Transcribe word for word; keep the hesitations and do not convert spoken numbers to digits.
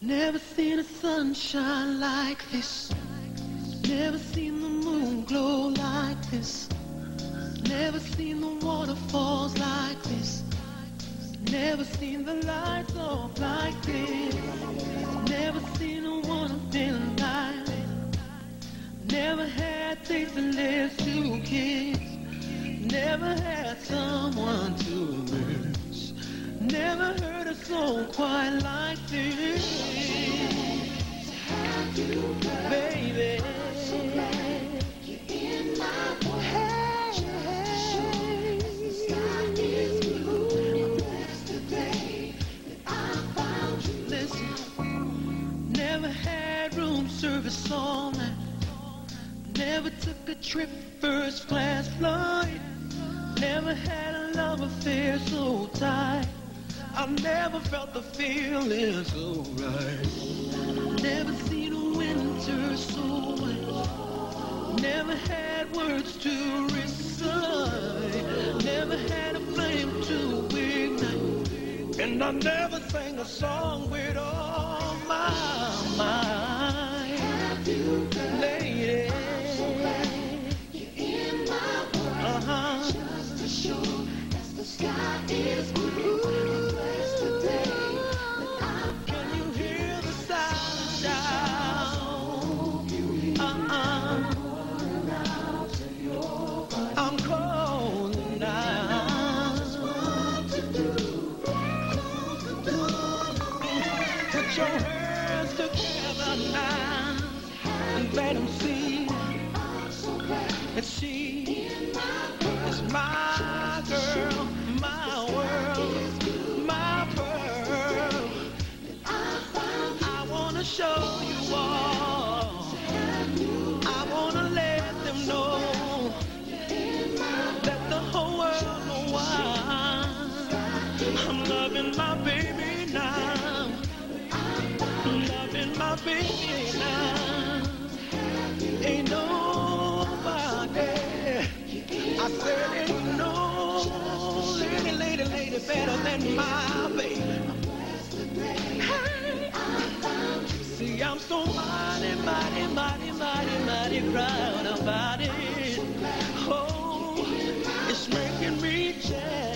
Never seen a sunshine like this. Never seen the moon glow like this. Never seen the waterfalls like this. Never seen the lights off like this. Never seen a one in life. Never had things to live to kiss. Never had someone to miss. Never heard a song quite like this. Have you, baby? I'm so glad you're in my world. Hey, hey. The sky is blue. I'm blessed today that I found you. Listen, never had room service all night. Never took a trip first class flight. Never had a love affair so tight. I never felt the feeling so right. Never seen a winter so white. Never had words to recite. Never had a flame to ignite. And I never sang a song with all my mind. Have you, lady? I'm so glad you're in my world. Uh-huh. Just as sure as the sky is blue. Put your hands together now and let them see that she is my girl, my world, my pearl. I wanna show you all. I wanna let them know. Let the whole world know why I'm loving my baby now. Loving my baby now. Ain't nobody. I said ain't no lady, lady, lady better than my baby. Hey. See, I'm so mighty, mighty, mighty, mighty, mighty proud about it. Oh, it's making me jealous.